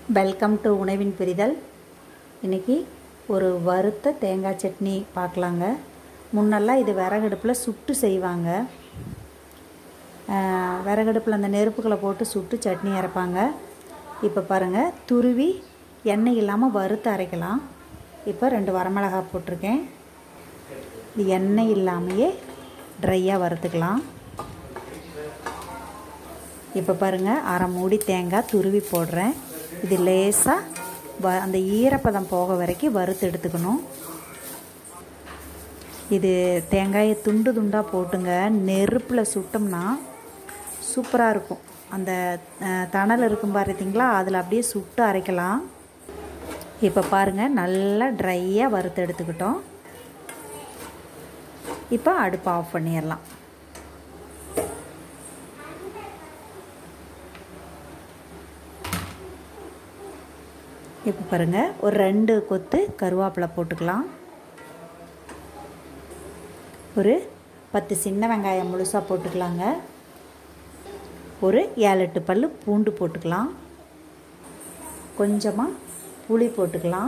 Welcome to உணவின் பிரிதல். இன்றைக்கி ஒரு வறுத்த தேங்காய் சட்னி பார்க்கலாங்க. முன்னெல்லாம் இது விறகடுப்பில் சுட்டு செய்வாங்க. விறகடுப்பில் அந்த நெருப்புகளை போட்டு சுட்டு சட்னி அரைப்பாங்க. இப்போ பாருங்கள், துருவி எண்ணெய் இல்லாமல் வறுத்து அரைக்கலாம். இப்போ 2 வரமிளகாய் போட்டிருக்கேன். இது எண்ணெய் இல்லாமையே ட்ரையாக வறுத்துக்கலாம். இப்போ பாருங்கள், அரை மூடி தேங்காய் துருவி போடுறேன். இது லேசாக அந்த ஈரப்பதம் போக வரைக்கும் வறுத்து எடுத்துக்கணும். இது தேங்காயை துண்டு துண்டாக போட்டுங்க நெருப்பில் சுட்டோம்னா சூப்பராக இருக்கும். அந்த தணல் இருக்கும் பார்த்தீங்களா, அதில் அப்படியே சுட்டு அரைக்கலாம். இப்போ பாருங்கள், நல்லா ட்ரையாக வறுத்து எடுத்துக்கிட்டோம். இப்போ அடுப்பை ஆஃப் பண்ணிடலாம். இப்போ பாருங்கள், ஒரு 2 கொத்து கருவேப்பிலை போட்டுக்கலாம். ஒரு 10 சின்ன வெங்காயம் முழுசாக போட்டுக்கலாங்க. ஒரு 7-8 பல் பூண்டு போட்டுக்கலாம். கொஞ்சமாக புளி போட்டுக்கலாம்.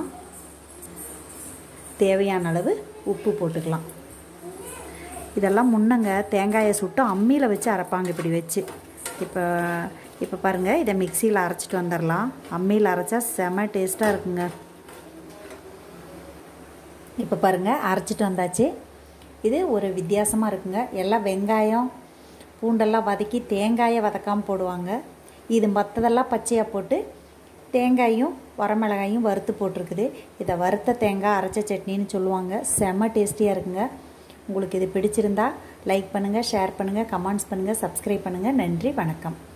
தேவையான அளவு உப்பு போட்டுக்கலாம். இதெல்லாம் முன்னங்க தேங்காயை சுட்டு அம்மியில் வச்சு அரைப்பாங்க, இப்படி வச்சு. இப்போ பாருங்கள், இதை மிக்சியில் அரைச்சிட்டு வந்துடலாம். அம்மியில் அரைச்சா செம டேஸ்ட்டாக இருக்குங்க. இப்போ பாருங்கள், அரைச்சிட்டு வந்தாச்சு. இது ஒரு வித்தியாசமாக இருக்குங்க. எல்லாம் வெங்காயம் பூண்டெல்லாம் வதக்கி தேங்காயை வதக்காமல் போடுவாங்க. இது மற்றதெல்லாம் பச்சையாக போட்டு தேங்காயும் வரமிளகாயும் வறுத்து போட்டிருக்குது. இதை வறுத்த தேங்காய் அரைச்ச சட்னின்னு சொல்லுவாங்க. செம டேஸ்டியாக இருக்குங்க. உங்களுக்கு இது பிடிச்சிருந்தா லைக் பண்ணுங்கள், ஷேர் பண்ணுங்கள், கமெண்ட்ஸ் பண்ணுங்கள், சப்ஸ்கிரைப் பண்ணுங்கள். நன்றி, வணக்கம்.